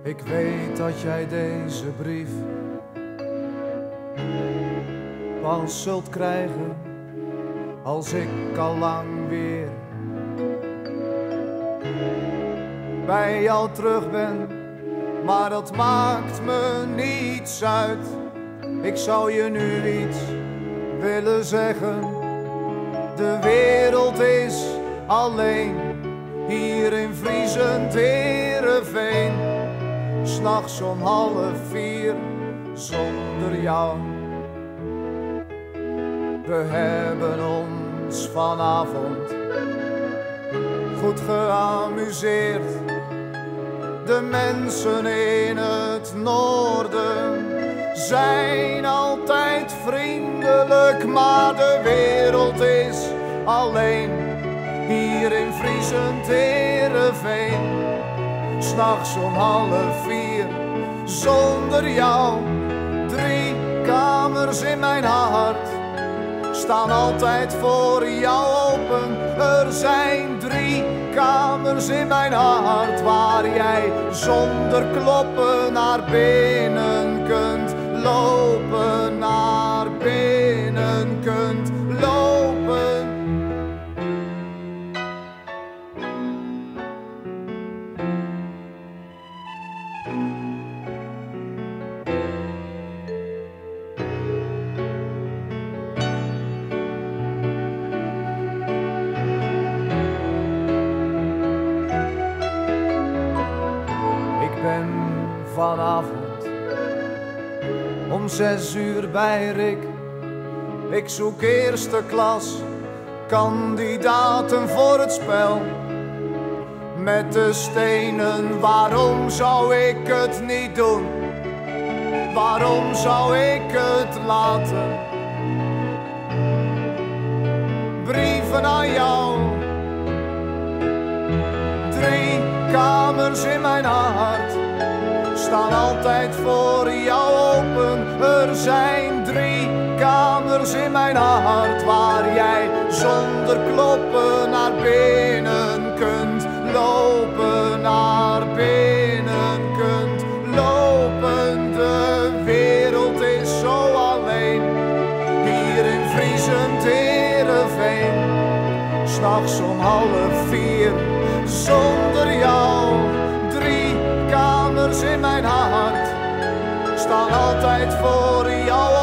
Ik weet dat jij deze brief pas zult krijgen als ik al lang weer bij jou terug ben. Maar dat maakt me niets uit. Ik zou je nu iets willen zeggen. De wereld is alleen hier in vriezend Heerenveen. 's Nachts om 3:30 zonder jou. We hebben ons vanavond goed geamuseerd. De mensen in het noorden zijn altijd vriendelijk, maar de wereld is alleen hier in vriezend Heerenveen. 's Nachts om 3:30 zonder jou. 3 kamers in mijn hart staan altijd voor jou open. Er zijn 3 kamers in mijn hart waar jij zonder kloppen naar binnen kunt lopen, naar binnen kunt lopen. Ik ben vanavond om 6 uur bij Rick. Ik zoek eerste klas kandidaten voor het spel. Met de stenen, waarom zou ik het niet doen? Waarom zou ik het laten? Brieven aan jou. 3 kamers in mijn hart staan altijd voor jou open. Er zijn 3 kamers in mijn hart waar jij zonder kloppen naar binnen kunt lopen, naar binnen kunt lopen. De wereld is zo alleen hier in vriezend Heerenveen. 's Nachts om 3:30 zonder jou. 3 kamers in mijn hart staan altijd voor jou